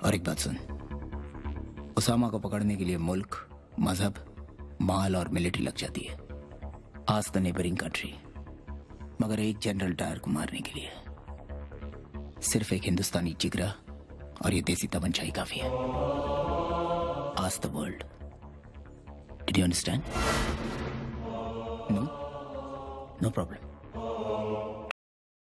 और एक बात सुन, उसामा को पकड़ने के लिए मुल्क, मजहब, माल और मिलिट्री लग जाती है। आज द नेबरिंग कंट्री, मगर एक जनरल डायर को मारने के लिए सिर्फ एक हिंदुस्तानी जिगरा और ये देसी तमंचा ही काफी है। आज the world. Did you understand? No, no problem.